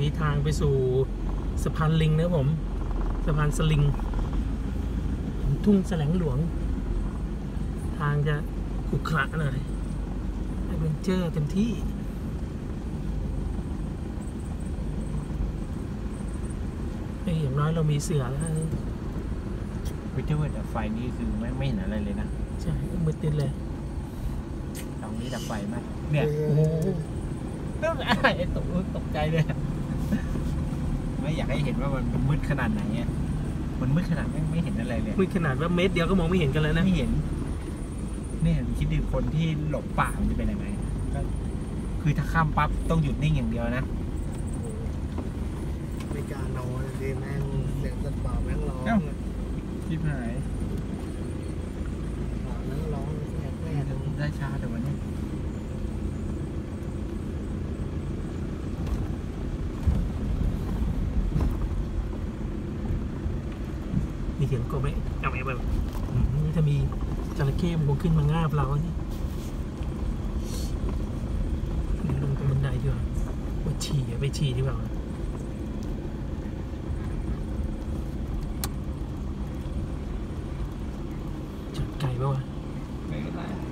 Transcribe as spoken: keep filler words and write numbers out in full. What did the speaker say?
นี้ทางไปสู่สะพานลิงนะผมสะพานสลิงทุ่งแสลงหลวงทางจะขรุขระหน่อยแอดเวนเจอร์เต็มที่ไอ้อย่างน้อยเรามีเสือแล้ววิทยุดับไฟนี่คือไม่ไม่เห็นอะไรเลยนะใช่มืดติดเลยตรงนี้ดับไฟไหมเนี่ยโอ้โหต้องไอ้ตกตกใจเลยไม่อยากให้เห็นว่ามันมืดขนาดไหนอ่ะมันมืดขนาดไม่ไม่เห็นอะไรเลยมืดขนาดว่าเมตรเดียวก็มองไม่เห็นกันแล้วนะไม่เห็นเนี่ยคิดดูคนที่หลงป่ามันจะเป็นยังไงก็คือถ้าข้ามปั๊บต้องหยุดนิ่งอย่างเดียวนะไม่กล้านอนเลยแม่งเสียงสัตว์ป่าแม่งร้องชิบหายป่าแม่งร้องแม่แม่ได้ชาแต่วันนี้มีเสียงกบไหมเอาไหมแบบถ้ามีจระเข้มันคงขึ้นมางาบเราเนี่ยลงตรงบันไดดีกว่าว่าฉี่ไปฉี่ดีกว่าจัดไก่ป่ะวะไม่ได้